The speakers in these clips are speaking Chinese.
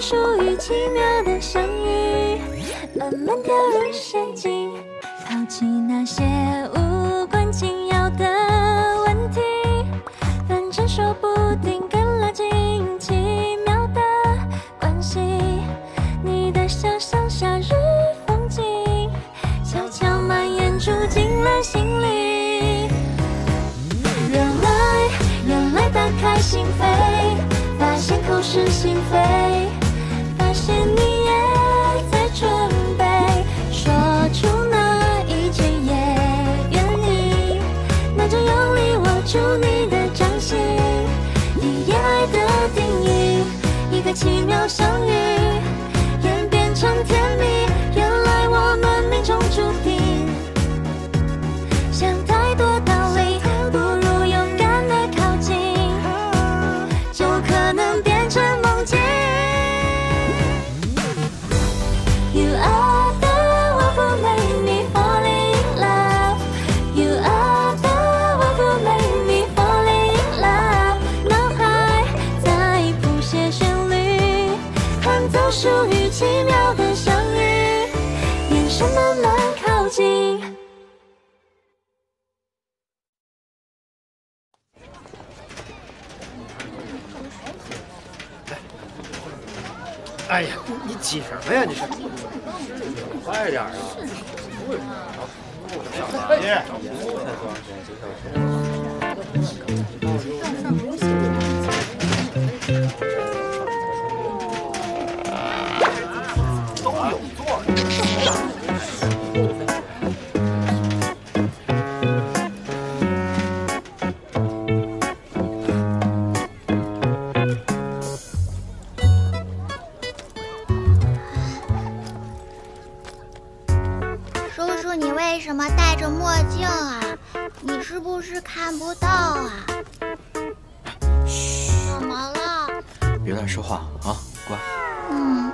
属于奇妙的相遇，慢慢掉入陷阱，抛弃那些无关紧要的问题，反正说不定更拉近奇妙的关系。你的想象夏日风景，悄悄蔓延住进了心里。原来打开心扉，发现口是心非，发现你也在准备说出那一句也愿意，那就用力握住你的掌心。一夜爱的定义，一个奇妙相遇，演变成甜蜜。原来我们命中注定，想太多道理，不如勇敢的靠近，就可能变成梦境。You are the one who made me fall in love. You are the one who made me fall in love. 脑海在谱写旋律，弹奏属于奇妙的相遇，眼神慢慢靠近。 哎呀，你挤什么呀？你是，快点啊！都有座。 叔叔，你为什么戴着墨镜啊？你是不是看不到啊？嘘，怎么了？ 别乱说话啊，乖。 嗯。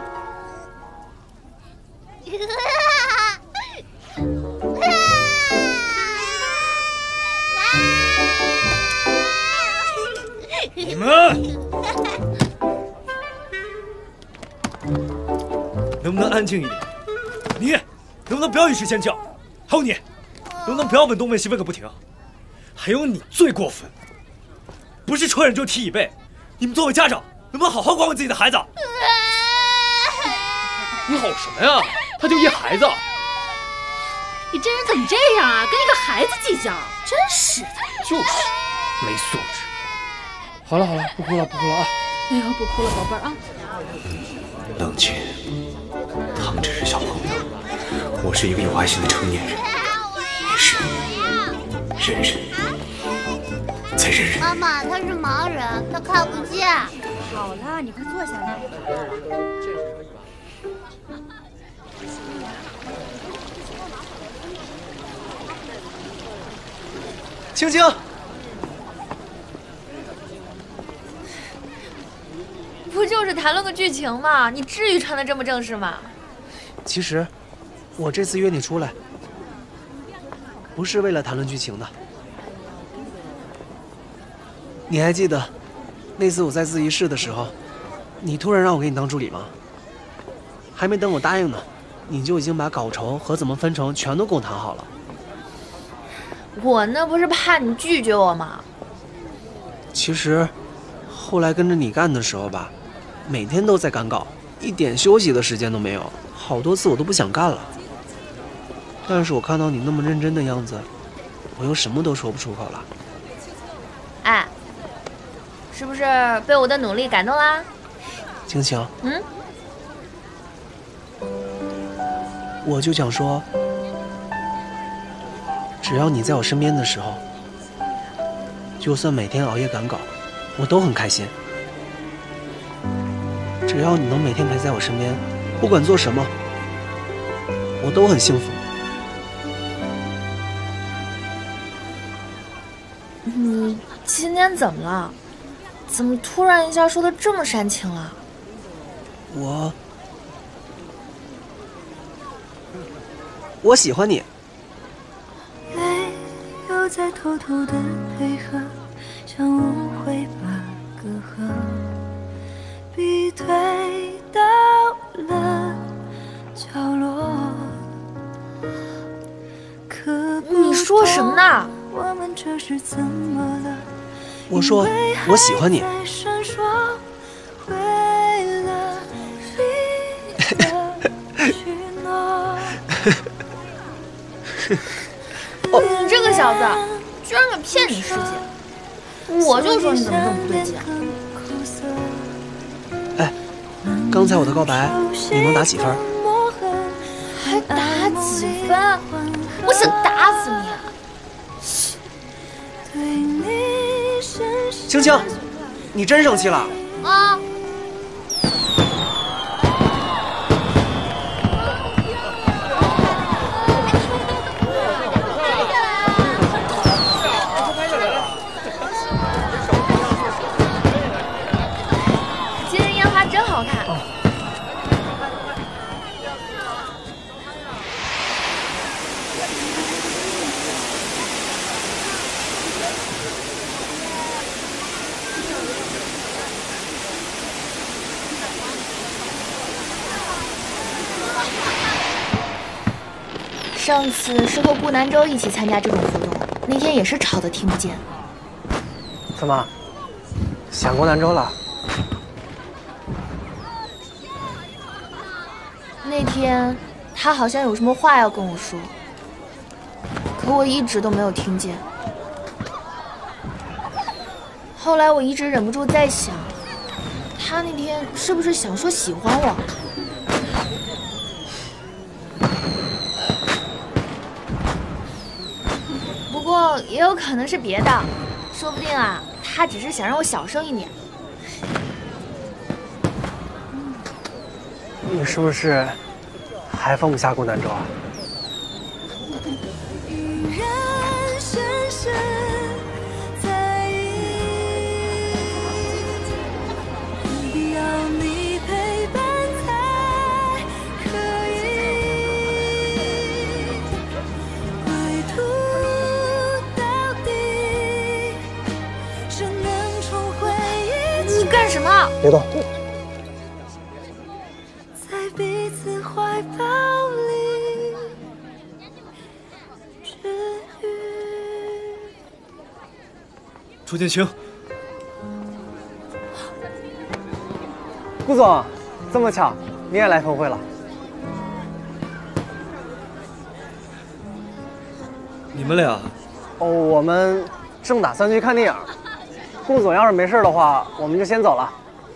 你们能不能安静一点？你能不能不要一时尖叫？还有你，能不能不要问东问西问个不停？还有你最过分，不是戳人就踢椅背。你们作为家长，能不能好好管管自己的孩子？ 你吼什么呀？他就一孩子。 你这人怎么这样啊？跟一个孩子计较，真是的。 就是，没素质。好了好了，不哭了不哭了啊！ 哎呦，不哭了，宝贝儿啊。 冷静，他们只是小朋友，我是一个有爱心的成年人，没事，忍忍，再忍忍。 妈妈，他是盲人，他看不见。 好了，你快坐下来。 青青， 不就是谈论个剧情吗？你至于穿得这么正式吗？ 其实，我这次约你出来，不是为了谈论剧情的。你还记得那次我在自习室的时候，你突然让我给你当助理吗？还没等我答应呢，你就已经把稿酬和怎么分成全都跟我谈好了。 我那不是怕你拒绝我吗？ 其实，后来跟着你干的时候吧，每天都在赶稿，一点休息的时间都没有，好多次我都不想干了。但是我看到你那么认真的样子，我又什么都说不出口了。 哎，是不是被我的努力感动啦？ 青青， 嗯， 我就想说，只要你在我身边的时候，就算每天熬夜赶稿，我都很开心。只要你能每天陪在我身边，不管做什么，我都很幸福。 你今天怎么了？怎么突然一下说的这么煽情了？ 我喜欢你。 泪又在偷偷的配合，像误会把隔阂比对的说什么呢？ 我说我喜欢你。 你这个小子，居然敢骗你师姐！我就说你怎么这么不对劲。 哎，刚才我的告白，你能打几分？ 还打几分？我想打死你！ 青青，你真生气了？ 啊！今日烟花真好看。上次是和顾南州一起参加这种活动，那天也是吵得听不见。 怎么，想顾南州了？ 那天他好像有什么话要跟我说，可我一直都没有听见。后来我一直忍不住在想，他那天是不是想说喜欢我？不过也有可能是别的，说不定啊，他只是想让我小声一点。 你是不是还放不下顾南州啊？ 你干什么？ 别动！ 在彼此怀抱里治愈。 朱建清， 顾总，这么巧，你也来峰会了？ 你们俩？ 哦，我们正打算去看电影。顾总要是没事的话，我们就先走了。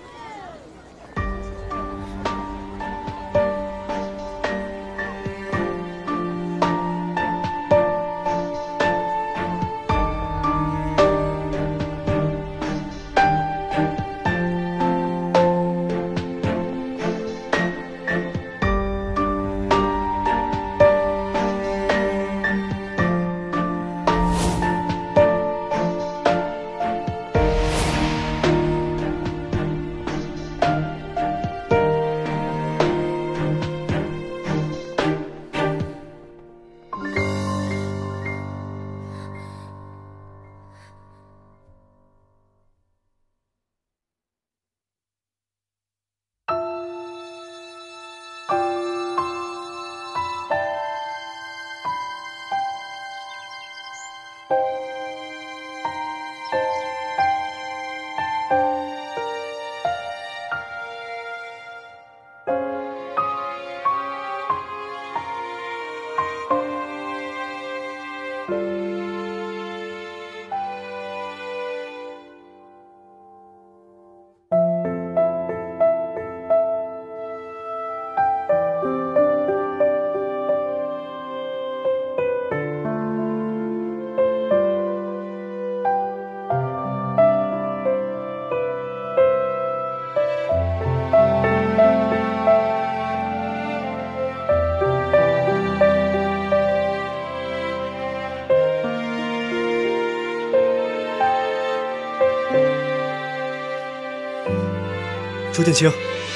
朱建清，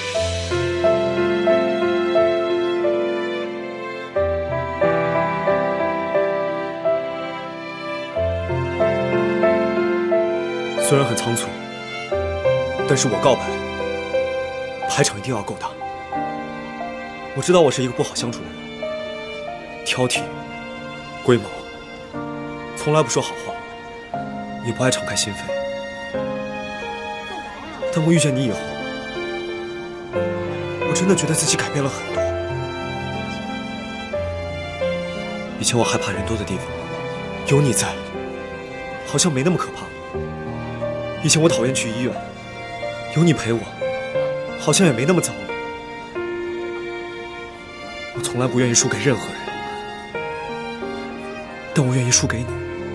虽然很仓促，但是我告白，排场一定要够大。我知道我是一个不好相处的人，挑剔、龟毛， 从来不说好话，也不爱敞开心扉。但我遇见你以后，我真的觉得自己改变了很多。以前我害怕人多的地方，有你在，好像没那么可怕。以前我讨厌去医院，有你陪我，好像也没那么糟了。我从来不愿意输给任何人，但我愿意输给你。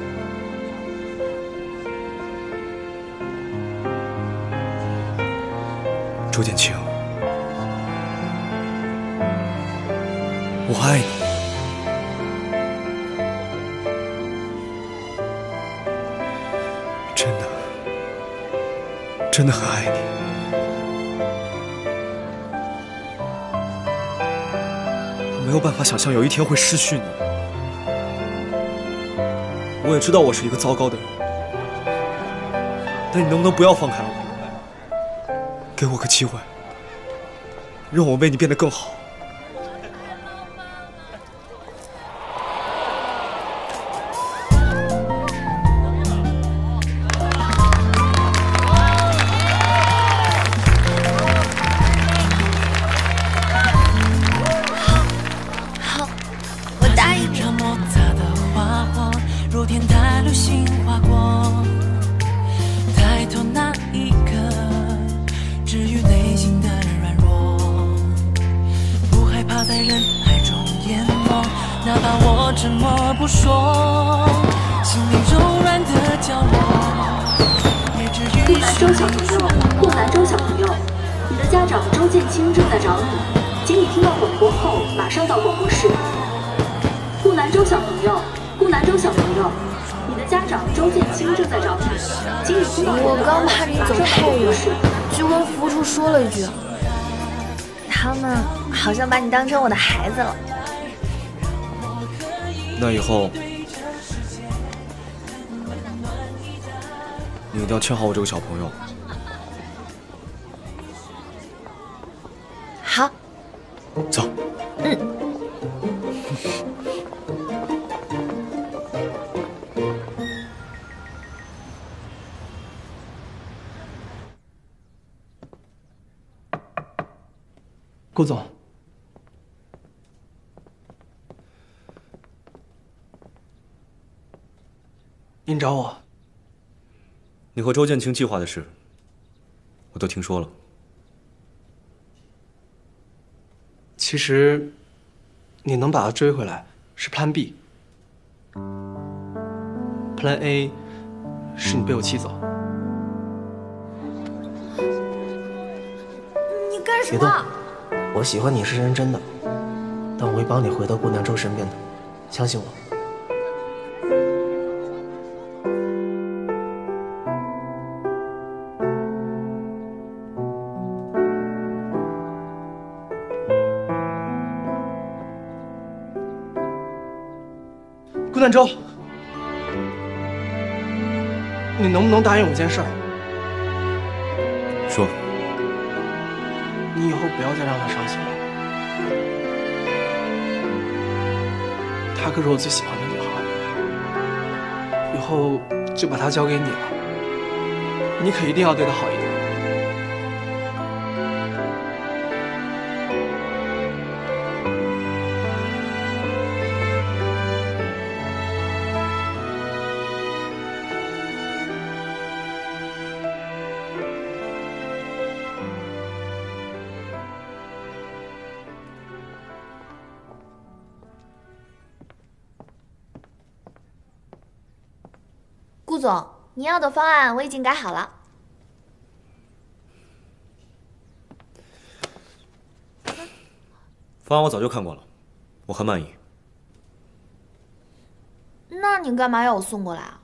周建清，我爱你。真的很爱你。我没有办法想象有一天会失去你。我也知道我是一个糟糕的人，但你能不能不要放开我？给我个机会，让我为你变得更好。 我刚怕你走太远，就跟福处说了一句，他们好像把你当成我的孩子了。 那以后你一定要牵好我这个小朋友。 好， 走。 顾总，您找我？ 你和周建清计划的事，我都听说了。 其实，你能把他追回来是 Plan B，Plan A 是你被我气走。 你干什么？ 别动！我喜欢你是认真的，但我会帮你回到顾南州身边的，相信我。顾南州，你能不能答应我件事儿？ 说。 你以后不要再让他伤心了。她可是我最喜欢的女孩，以后就把她交给你了。你可一定要对她好一点。 顾总，你要的方案我已经改好了。 方案我早就看过了，我很满意。 那你干嘛要我送过来啊？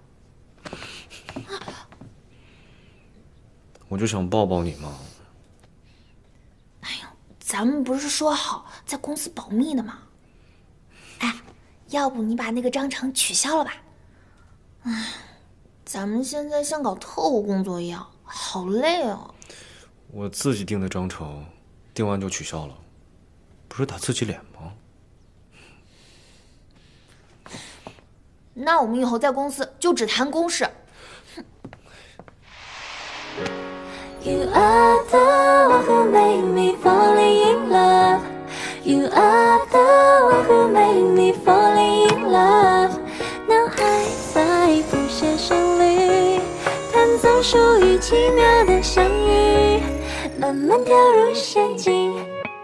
我就想抱抱你嘛。 哎呦，咱们不是说好在公司保密的吗？哎，要不你把那个章程取消了吧？唉。咱们现在像搞特务工作一样，好累啊！ 我自己定的章程，定完就取消了，不是打自己脸吗？ 那我们以后在公司就只谈公事。 You are the one who made me falling in love. You are the one who made me falling in love. 脑海在谱写旋律，弹奏属于奇妙的相遇，慢慢掉入陷阱。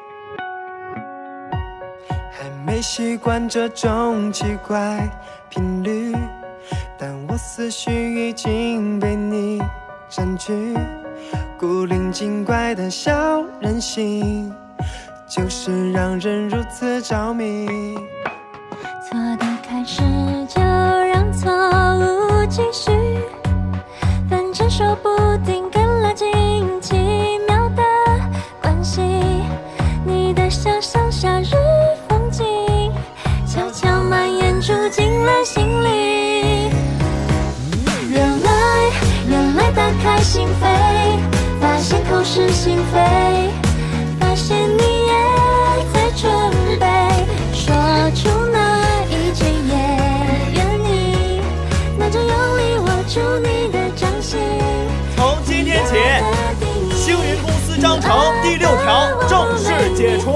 还没习惯这种奇怪频率，但我思绪已经被你占据。古灵精怪的小任性，就是让人如此着迷。 错的开始就让错误继续，反正说不定更拉近奇妙的关系。你的笑像夏日风景，悄悄蔓延住进了心里。原来打开心扉，发现口是心非，发现你也在准备说出那一句也愿你，那就用力握住你的掌心。 从今天起，星云公司章程第6条正式解除，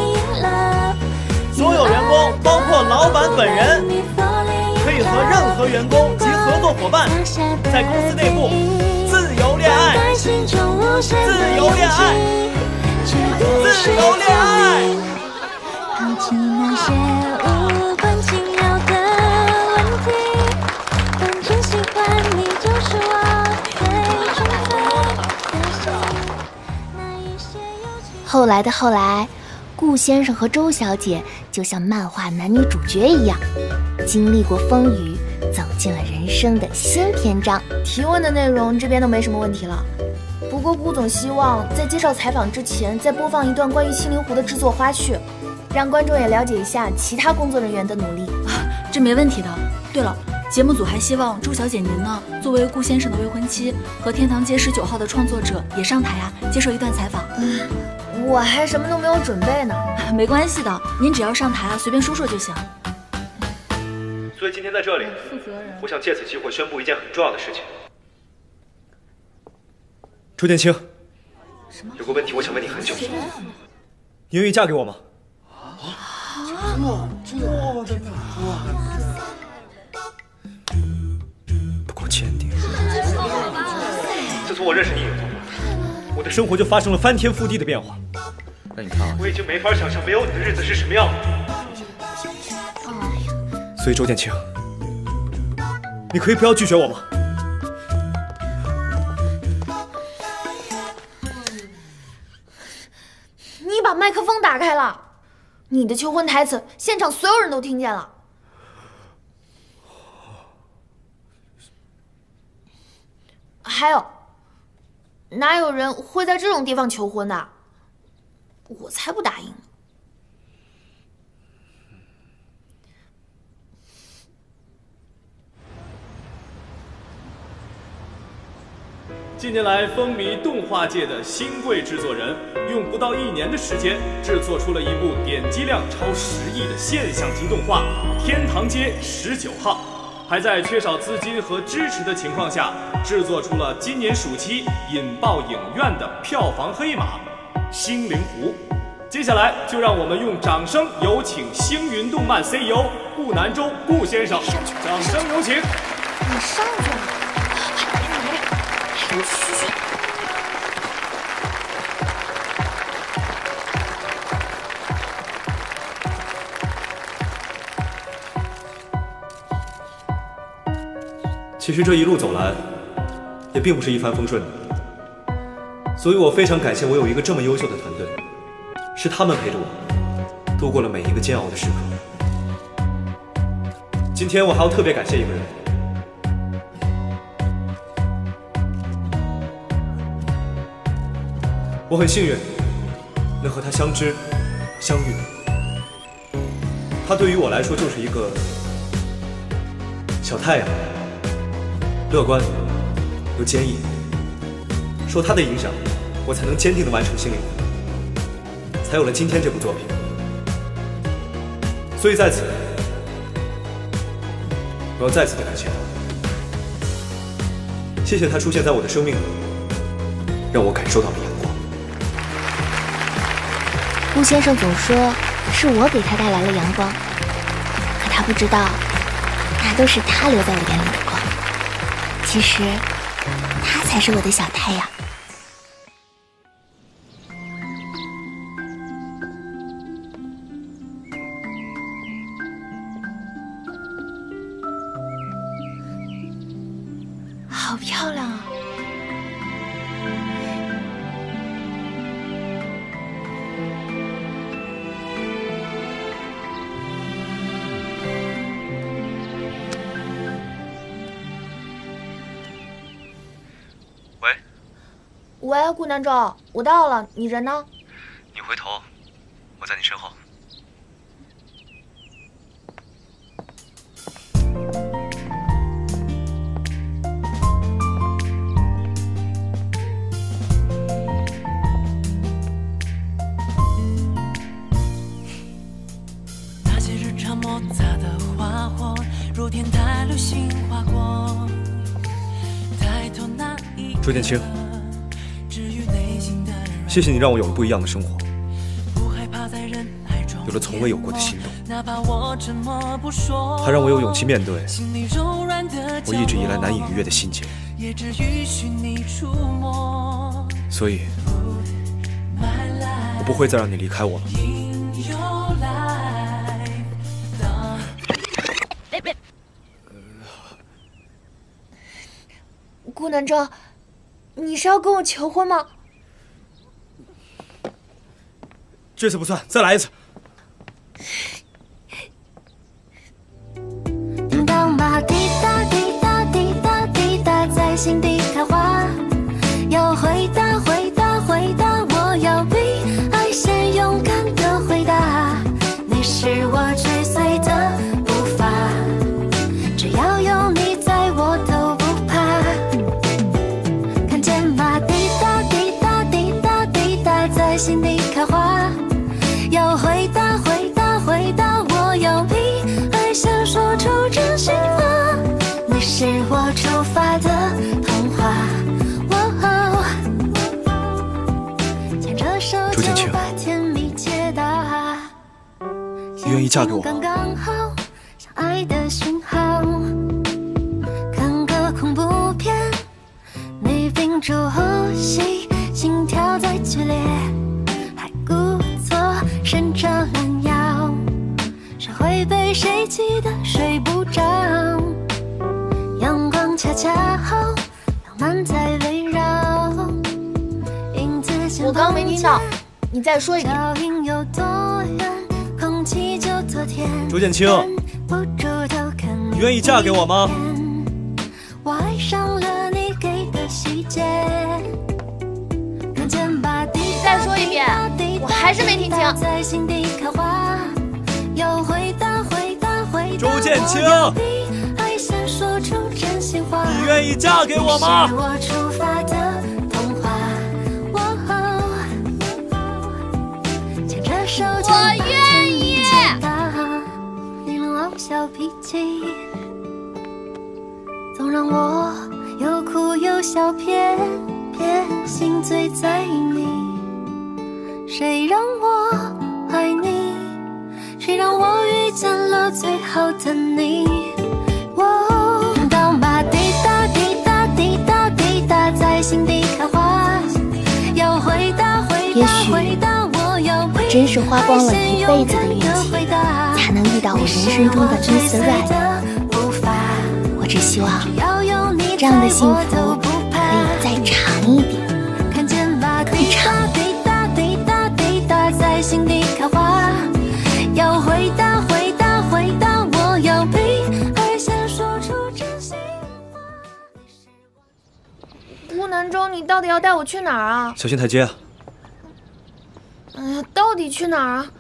所有员工，包括老板本人，可以和任何员工及合作伙伴在公司内部自由恋爱，自由恋爱，自由恋爱。 抛弃那些无关紧要的问题，反正喜欢你就是我最充分的心。那一些有情。 后来的后来，顾先生和周小姐就像漫画男女主角一样，经历过风雨，走进了人生的新篇章。提问的内容这边都没什么问题了，不过顾总希望在介绍采访之前再播放一段关于青灵湖的制作花絮，让观众也了解一下其他工作人员的努力。 这没问题的。对了，节目组还希望周小姐您呢，作为顾先生的未婚妻和天堂街19号的创作者也上台啊，接受一段采访。 我还什么都没有准备呢。 没关系的，您只要上台啊，随便说说就行。 所以今天在这里，我想借此机会宣布一件很重要的事情。周建清，有个问题我想问你很久，你愿意嫁给我吗？ 不够坚定。 自从我认识你以后，我的生活就发生了翻天覆地的变化。 那你看啊， 我已经没法想象没有你的日子是什么样的。所以周建清，你可以不要拒绝我吗？ 你把麦克风打开了，你的求婚台词现场所有人都听见了。还有，哪有人会在这种地方求婚的？我才不答应呢。 近年来风靡动画界的新贵制作人，用不到1年的时间，制作出了一部点击量超10亿的现象级动画《天堂街19号》，还在缺少资金和支持的情况下，制作出了今年暑期引爆影院的票房黑马《星灵湖》。接下来就让我们用掌声有请星云动漫 CEO 顾南舟顾先生，掌声有请。 你上去了。 其实这一路走来，也并不是一帆风顺的，所以我非常感谢我有一个这么优秀的团队，是他们陪着我度过了每一个煎熬的时刻。今天我还要特别感谢一个人。我很幸运能和他相知相遇，他对于我来说就是一个小太阳，乐观又坚毅。受他的影响，我才能坚定地完成心灵湖，才有了今天这部作品。所以在此， 我要再次的感谢他，谢谢他出现在我的生命里，让我感受到了阳光。 顾先生总说是我给他带来了阳光，可他不知道，那都是他留在我眼里的光。其实，他才是我的小太阳。好漂亮啊！喂，顾南州，我到了，你人呢？ 你回头，我在你身后。 那些日常摩擦的花火，如天台流星划过，抬头那一刻。 周建清，谢谢你让我有了不一样的生活，有了从未有过的心动，还让我有勇气面对我一直以来难以逾越的心结。所以，我不会再让你离开我了。 顾南州，你是要跟我求婚吗？ 这次不算，再来一次。 叮当吧，滴答滴答滴答滴答，在心底开花。要回答回答回答，我要比爱先勇敢的回答。你是我追随的步伐，只要有你在我都不怕。看见吧，滴答滴答滴答滴答，在心底开花。要回答回答回答，我要比爱先说出真心话。你是我出发的童话。牵着手就把甜蜜解答。 你愿意嫁给我刚刚好，像爱的讯号。看个恐怖片，你屏住呼吸，心跳在剧烈。伸着懒腰，谁会被谁气得睡不着？阳光恰恰好，浪漫在围绕。 我刚没听到，你再说一遍。 有多远，空气就多甜。 周建清，你愿意嫁给我吗？ 我爱上了你给的细节。 再说一遍，我还是没听清。 周建清，你愿意嫁给我吗？ 我愿意。 小脾气，总让我又哭又笑，偏偏心醉在你。谁让我爱你？谁让我遇见了最好的你？当吧，滴答滴答滴答滴答，在心底开花。要回答回答回答，我要我真是花光了一辈子的运气，才能遇到我人生中的 Mr. Right。我只希望这样的幸福可以再长一点，更长。 在心底开花，要回答回答回答，我要比爱先说出真心话。 顾南州，你到底要带我去哪儿啊？ 小心台阶啊！ 哎呀，到底去哪儿啊？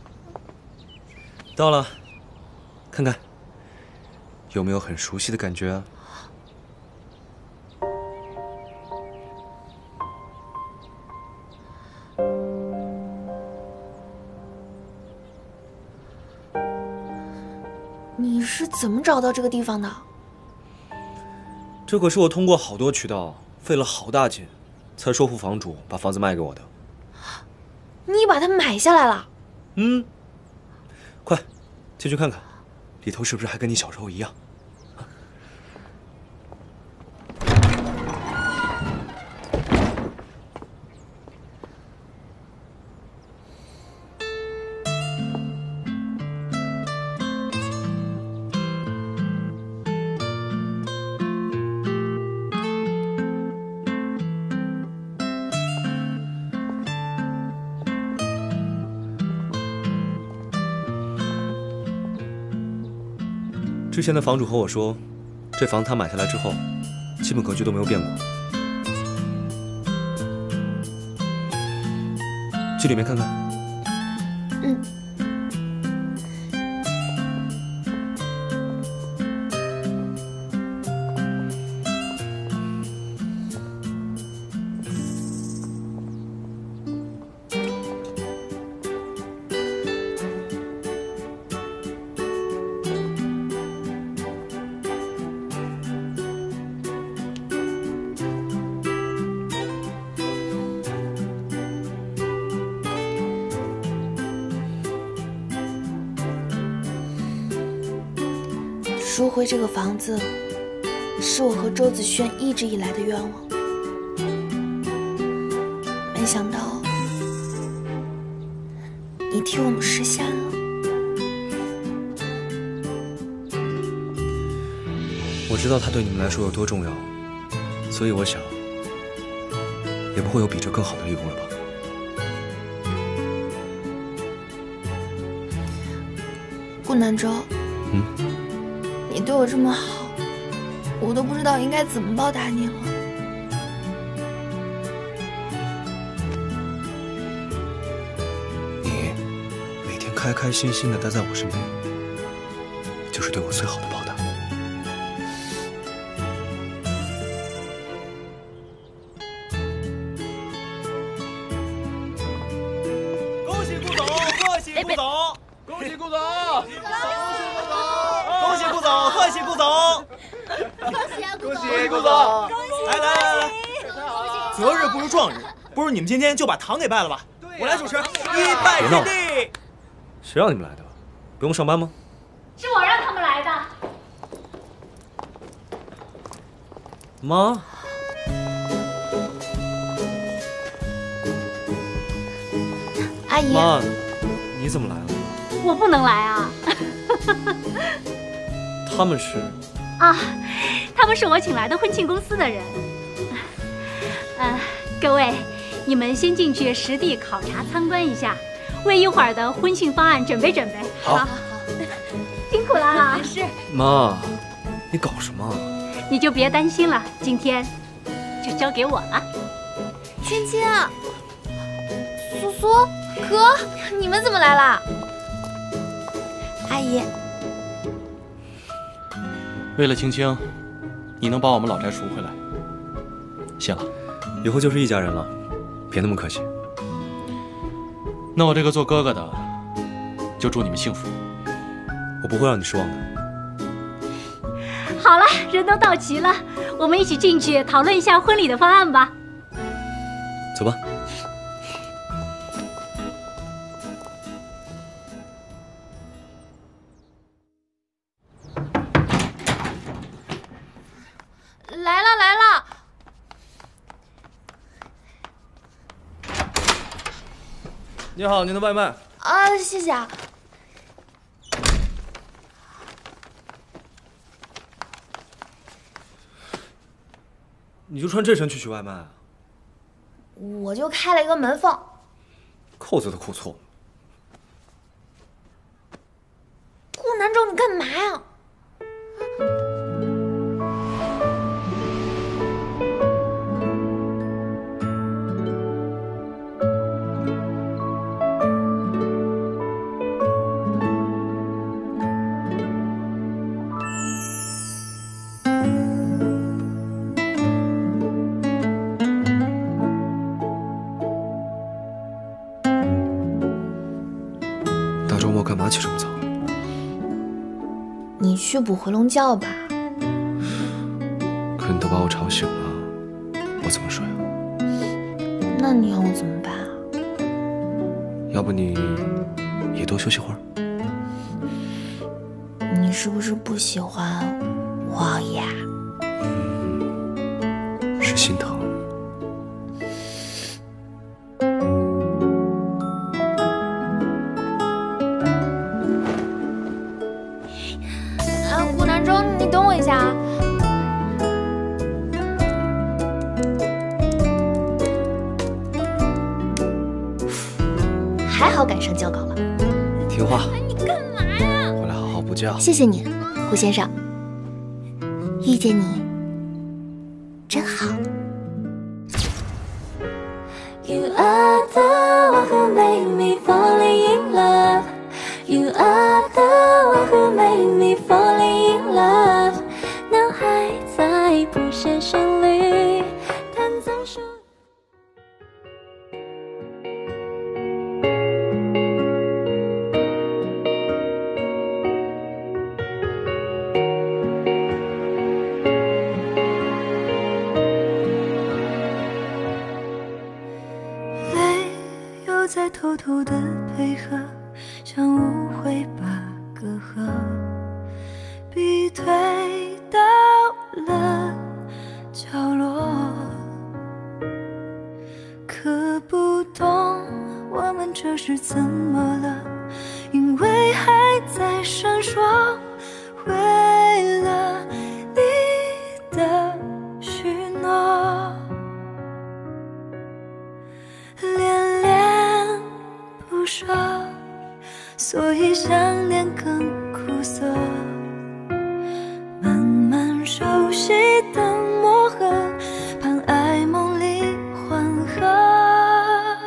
到了，看看有没有很熟悉的感觉啊？ 你是怎么找到这个地方的？ 这可是我通过好多渠道，费了好大劲，才说服房主把房子卖给我的。 你把它买下来了？ 嗯。快，进去看看，里头是不是还跟你小时候一样？ 之前的房主和我说，这房子他买下来之后，基本格局都没有变过。去里面看看。 嗯。赎回这个房子，是我和周子轩一直以来的愿望。没想到，你替我们实现了。 我知道它对你们来说有多重要，所以我想，也不会有比这更好的礼物了吧？ 顾南舟。你对我这么好，我都不知道应该怎么报答你了。 你每天开开心心的待在我身边，就是对我最好的报答。 恭喜顾总，贺喜顾总，恭喜顾总，恭喜顾总，贺喜顾总， 恭喜顾总，来，择日不如撞日，不如你们今天就把堂给拜了吧。我来主持，一拜天地。 谁让你们来的？不用上班吗？ 是我让他们来的。 妈。 阿姨。 妈，你怎么来了？ 我不能来啊。 他们是？ 啊，他们是我请来的婚庆公司的人。各位，你们先进去实地考察参观一下，为一会儿的婚庆方案准备准备。 好， 辛苦了啊。 是。 妈，你搞什么？ 你就别担心了，今天就交给我了。 芊芊，苏苏，哥，你们怎么来了？阿姨。 为了青青，你能把我们老宅赎回来，谢了。 以后就是一家人了，别那么客气。 那我这个做哥哥的，就祝你们幸福。 我不会让你失望的。 好了，人都到齐了，我们一起进去讨论一下婚礼的方案吧。 走吧。 来了来了。 你好，您的外卖。 啊，谢谢啊。 你就穿这身去取外卖啊？ 我就开了一个门缝。 扣子都扣错了。 顾南舟，你干嘛呀？ 大周末干嘛起这么早？ 你去补回笼觉吧。 可你都把我吵醒了，我怎么睡啊？ 那你要我怎么办啊？ 要不你也多休息会儿。 你是不是不喜欢我呀？ 是心疼。 顾南中，你等我一下啊。还好赶上交稿了。 听话。 你干嘛呀？ 回来好好补觉。 谢谢你，顾先生。遇见你真好。 You are the one who made me falling in love. You are the one who made me falling in love. 脑海在谱写旋律，弹奏出。泪又在偷偷的配合，像误会把隔阂逼退到了角落，可不懂我们这是怎么了，因为还在闪烁，为了你的许诺，恋恋不舍，所以想念更苦涩，慢慢熟悉的磨合，盼爱梦里缓和，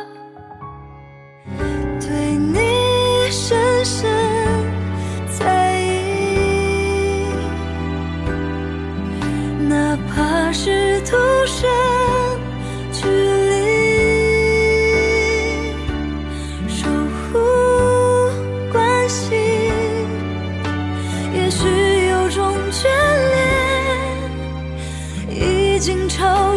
对你深深在意，哪怕是徒生距离，守护关系，也许有种眷恋已经超